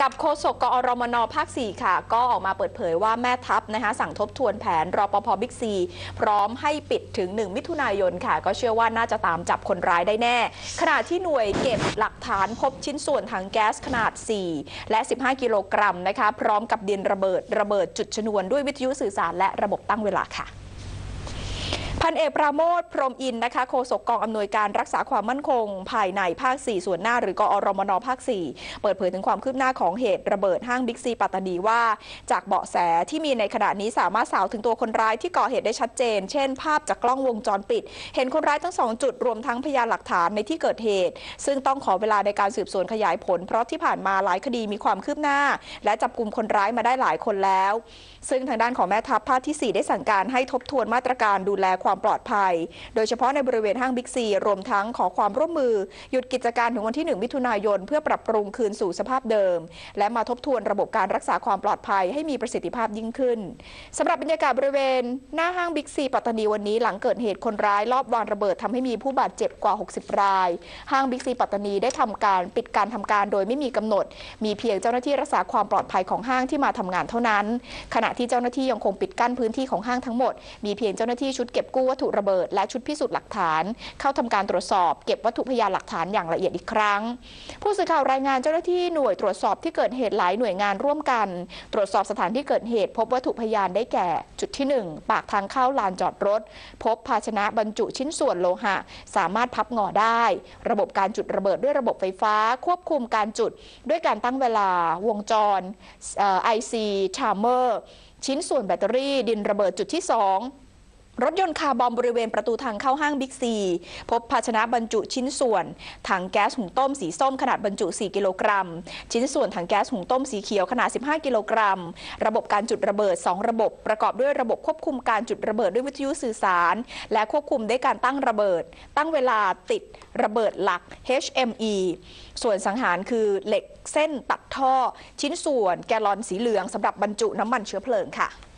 กับโฆษกกอรมนภาค 4 ค่ะก็ออกมาเปิดเผยว่าแม่ทัพนะคะสั่งทบทวนแผนรปภ.บิ๊กซีพร้อมให้ปิดถึง 1 มิถุนายนค่ะก็เชื่อว่าน่าจะตามจับคนร้ายได้แน่ขณะที่หน่วยเก็บหลักฐานพบชิ้นส่วนถังแก๊สขนาด 4 และ 15 กิโลกรัมนะคะพร้อมกับดินระเบิดจุดชนวนด้วยวิทยุสื่อสารและระบบตั้งเวลาค่ะพันเอกปราโมท พรหมอินทร์นะคะโฆษกกองอำนวยการรักษาความมั่นคงภายในภาค 4 ส่วนหน้าหรือกอรมนภาค 4 เปิดเผยถึงความคืบหน้าของเหตุระเบิดห้างบิ๊กซีปัตตานีว่าจากเบาะแสที่มีในขณะนี้สามารถสาวถึงตัวคนร้ายที่ก่อเหตุได้ชัดเจนเช่นภาพจากกล้องวงจรปิดเห็นคนร้ายทั้ง2จุดรวมทั้งพยานหลักฐานในที่เกิดเหตุซึ่งต้องขอเวลาในการสืบสวนขยายผลเพราะที่ผ่านมาหลายคดีมีความคืบหน้าและจับกุมคนร้ายมาได้หลายคนแล้วซึ่งทางด้านของแม่ทัพภาคที่ 4 ได้สั่งการให้ทบทวนมาตรการดูแลความปลอดภัยโดยเฉพาะในบริเวณห้างบิ๊กซีรวมทั้งขอความร่วมมือหยุดกิจการถึงวันที่ 1 มิถุนายนเพื่อปรับปรุงคืนสู่สภาพเดิมและมาทบทวนระบบการรักษาความปลอดภัยให้มีประสิทธิภาพยิ่งขึ้นสำหรับบรรยากาศบริเวณหน้าห้างบิ๊กซีปัตตานีวันนี้หลังเกิดเหตุคนร้ายลอบวางระเบิดทำให้มีผู้บาดเจ็บกว่า60 รายห้างบิ๊กซีปัตตานีได้ทำการปิดการทำการโดยไม่มีกำหนดมีเพียงเจ้าหน้าที่รักษาความปลอดภัยของห้างที่มาทำงานเท่านั้นขณะที่เจ้าหน้าที่ยังคงปิดกั้นพื้นที่ของห้างทั้งหมดมีเพียงเจ้าหน้าที่ชุดเก็บกู้วัตถุระเบิดและชุดพิสูจน์หลักฐานเข้าทำการตรวจสอบเก็บวัตถุพยานหลักฐานอย่างละเอียดอีกครั้งผู้สื่อข่าวรายงานเจ้าหน้าที่หน่วยตรวจสอบที่เกิดเหตุหลายหน่วยงานร่วมกันตรวจสอบสถานที่เกิดเหตุพบวัตถุพยานได้แก่จุดที่ 1ปากทางเข้าลานจอดรถพบภาชนะบรรจุชิ้นส่วนโลหะสามารถพับงอได้ระบบการจุดระเบิดด้วยระบบไฟฟ้าควบคุมการจุดด้วยการตั้งเวลาวงจรIC Timer ชิ้นส่วนแบตเตอรี่ดินระเบิดจุดที่ 2รถยนต์คาร์บอมบริเวณประตูทางเข้าห้างบิ๊กซีพบภาชนะบรรจุชิ้นส่วนถังแก๊สหุงต้มสีส้มขนาดบรรจุ 4 กิโลกรัมชิ้นส่วนถังแก๊สหุงต้มสีเขียวขนาด 15 กิโลกรัมระบบการจุดระเบิด 2 ระบบประกอบด้วยระบบควบคุมการจุดระเบิดด้วยวิทยุสื่อสารและควบคุมด้วยการตั้งระเบิดตั้งเวลาติดระเบิดหลัก HME ส่วนสังหารคือเหล็กเส้นตัดท่อชิ้นส่วนแกลลอนสีเหลืองสำหรับบรรจุน้ำมันเชื้อเพลิงค่ะ